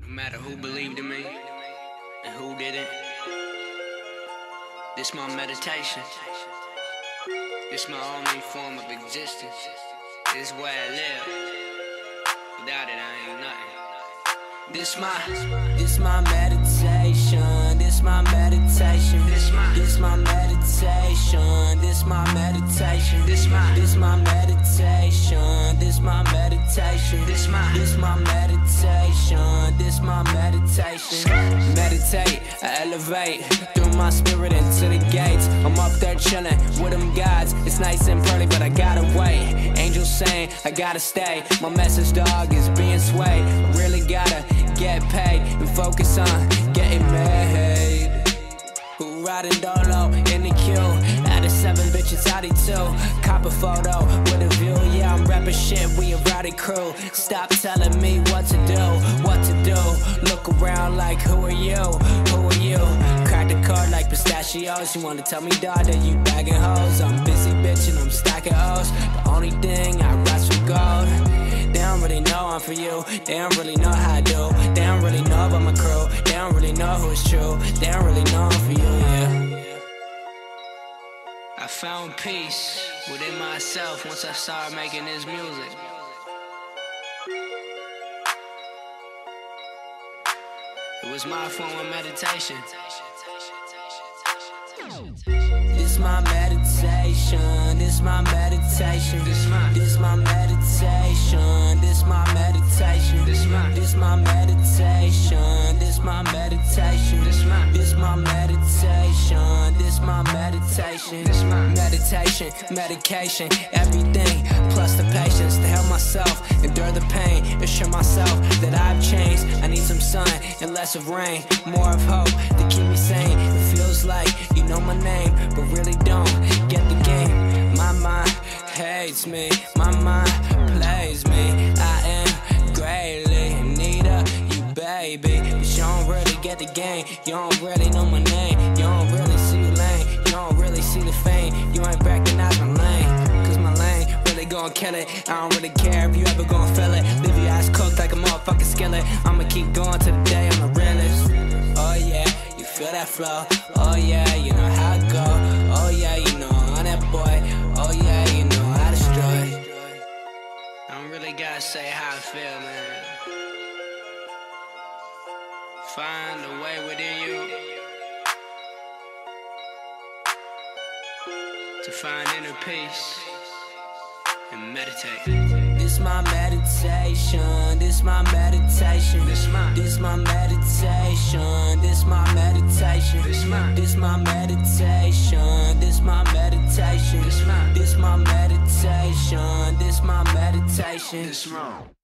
No matter who believed in me and who didn't. This my meditation. This my only form of existence. This way I live. Without it, I ain't nothing. This my meditation. This my meditation. This my meditation. This my meditation. This my meditation. This my meditation. This my meditation. This my meditation. Meditate, I elevate through my spirit into the gates. I'm up there chilling with them gods. It's nice and pretty, but I gotta wait. Angels saying I gotta stay. My message, dog, is being swayed. I really gotta get paid and focus on getting made. Who riding dolo in the queue? Out of 7 bitches, Audi 2. Cop a photo with a view. Yeah, I'm rapping shit, we a rowdy crew. Stop telling me what to do. Look around like, who are you? Who are you? Crack the code like pistachios. You wanna tell me, dog, that you bagging hoes? I'm busy bitching, I'm stacking O's. The only thing I rise for gold. They don't really know I'm for you. They don't really know how I do. They don't really know about my crew. They don't really know who is true. They don't really know I'm for you, yeah. I found peace within myself once I started making this music. It was my form of meditation. This my meditation. This my meditation. This my meditation. This my meditation. This my meditation. This my meditation. This my meditation. This my meditation. Meditation, medication, everything plus the patience to help myself endure the pain, assure myself that I've changed. I need some sun and less of rain, more of hope to keep me sane. It feels like you know my name, but really don't get the game. My mind hates me, my mind plays me. I am greatly in need of you, baby, but you don't really get the game. You don't really know my name. You don't really see the lane. You don't really see the fame. You ain't recognize my lane, cause my lane really gon' kill it. I don't really care if you ever gon' feel it. Leave your ass cooked like a motherfucking skillet. I'ma keep going to the day I'm the realest. Oh yeah, you feel that flow. Oh yeah, you know how it go. Oh yeah, you know I'm that boy. Oh yeah, you know how to destroy. I don't really gotta say how I feel, man. Find a way within you to find inner peace and meditate. This my meditation. This my meditation. This my meditation. This my meditation. This my meditation. This my meditation. This my meditation. This my meditation. This my meditation.